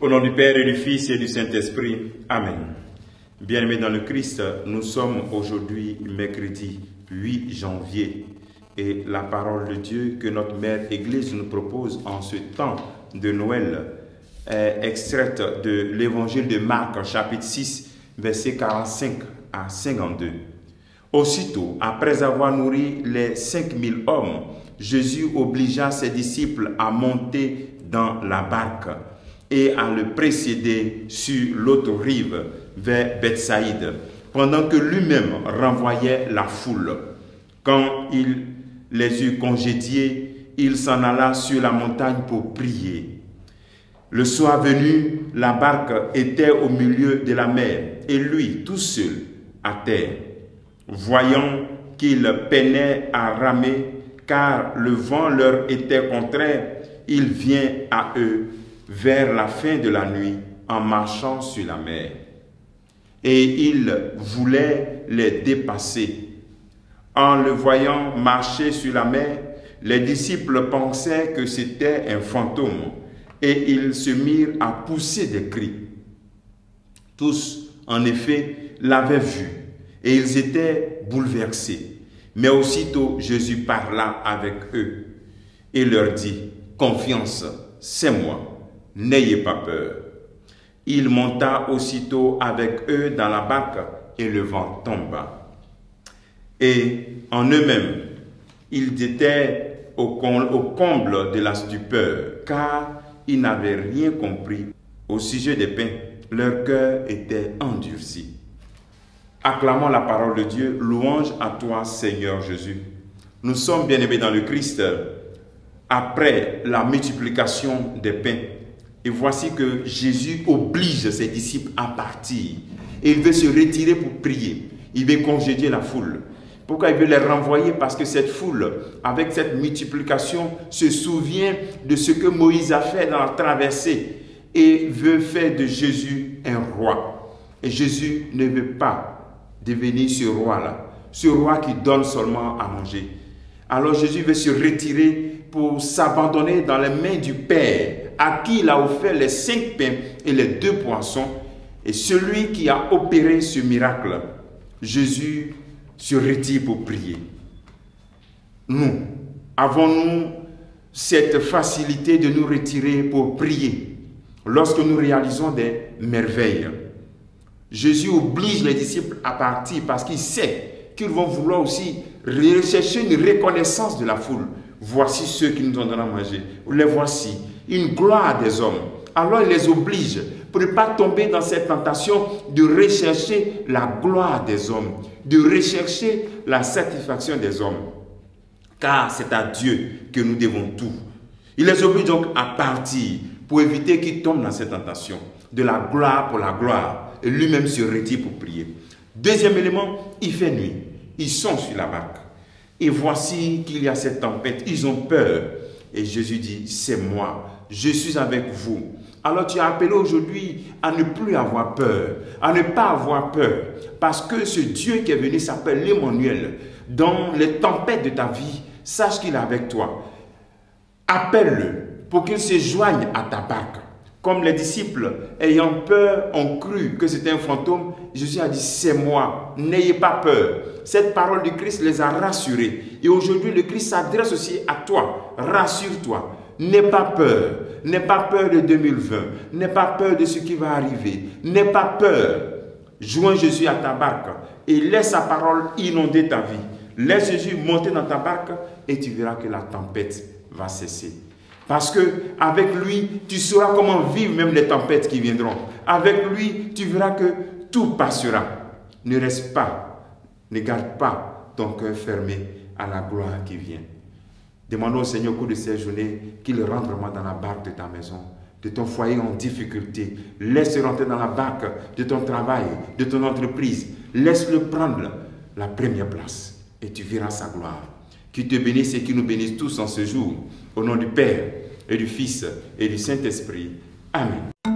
Au nom du Père et du Fils et du Saint-Esprit. Amen. Bien-aimés dans le Christ, nous sommes aujourd'hui mercredi 8 janvier et la parole de Dieu que notre Mère Église nous propose en ce temps de Noël est extraite de l'évangile de Marc, chapitre 6, versets 45 à 52. Aussitôt, après avoir nourri les 5000 hommes, Jésus obligea ses disciples à monter dans la barque et à le précéder sur l'autre rive vers Bethsaïde, pendant que lui-même renvoyait la foule. Quand il les eut congédiés, il s'en alla sur la montagne pour prier. Le soir venu, la barque était au milieu de la mer, et lui, tout seul, à terre. Voyant qu'il peinait à ramer, car le vent leur était contraire, il vient à eux vers la fin de la nuit en marchant sur la mer. Et il voulait les dépasser. En le voyant marcher sur la mer, les disciples pensaient que c'était un fantôme et ils se mirent à pousser des cris. Tous, en effet, l'avaient vu et ils étaient bouleversés. Mais aussitôt, Jésus parla avec eux et leur dit, « Confiance, c'est moi. N'ayez pas peur. » Il monta aussitôt avec eux dans la barque et le vent tomba. Et en eux-mêmes, ils étaient au comble de la stupeur, car ils n'avaient rien compris au sujet des pains. Leur cœur était endurci. Acclamons la parole de Dieu. Louange à toi, Seigneur Jésus. Nous sommes bien-aimés dans le Christ après la multiplication des pains. Et voici que Jésus oblige ses disciples à partir. Et il veut se retirer pour prier. Il veut congédier la foule. Pourquoi il veut les renvoyer? Parce que cette foule, avec cette multiplication, se souvient de ce que Moïse a fait dans la traversée et veut faire de Jésus un roi. Et Jésus ne veut pas devenir ce roi-là, ce roi qui donne seulement à manger. Alors Jésus veut se retirer pour s'abandonner dans les mains du Père, à qui il a offert les 5 pains et les 2 poissons, et celui qui a opéré ce miracle, Jésus se retire pour prier. Nous, avons-nous cette facilité de nous retirer pour prier lorsque nous réalisons des merveilles? Jésus oblige les disciples à partir parce qu'il sait qu'ils vont vouloir aussi rechercher une reconnaissance de la foule. Voici ceux qui nous ont donné à manger. Les voici. Une gloire des hommes. Alors il les oblige pour ne pas tomber dans cette tentation de rechercher la gloire des hommes, de rechercher la satisfaction des hommes. Car c'est à Dieu que nous devons tout. Il les oblige donc à partir pour éviter qu'ils tombent dans cette tentation de la gloire pour la gloire. Et lui-même se retire pour prier. Deuxième élément, il fait nuit. Ils sont sur la barque. Et voici qu'il y a cette tempête. Ils ont peur. Et Jésus dit, c'est moi. Je suis avec vous. Alors tu es appelé aujourd'hui à ne plus avoir peur, à ne pas avoir peur. Parce que ce Dieu qui est venu s'appelle l'Emmanuel. Dans les tempêtes de ta vie, sache qu'il est avec toi. Appelle-le pour qu'il se joigne à ta barque. Comme les disciples, ayant peur, ont cru que c'était un fantôme, Jésus a dit, c'est moi, n'ayez pas peur. Cette parole du Christ les a rassurés. Et aujourd'hui, le Christ s'adresse aussi à toi. Rassure-toi, n'aie pas peur. N'aie pas peur de 2020. N'aie pas peur de ce qui va arriver. N'aie pas peur. Joins Jésus à ta barque et laisse sa parole inonder ta vie. Laisse Jésus monter dans ta barque et tu verras que la tempête va cesser. Parce que avec lui, tu sauras comment vivre même les tempêtes qui viendront. Avec lui, tu verras que tout passera. Ne reste pas, ne garde pas ton cœur fermé à la gloire qui vient. Demandons au Seigneur au cours de cette journée qu'il rentre vraiment dans la barque de ta maison, de ton foyer en difficulté. Laisse-le rentrer dans la barque de ton travail, de ton entreprise. Laisse-le prendre la première place et tu verras sa gloire. Qu'il te bénisse et qu'il nous bénisse tous en ce jour. Au nom du Père et du Fils et du Saint-Esprit. Amen.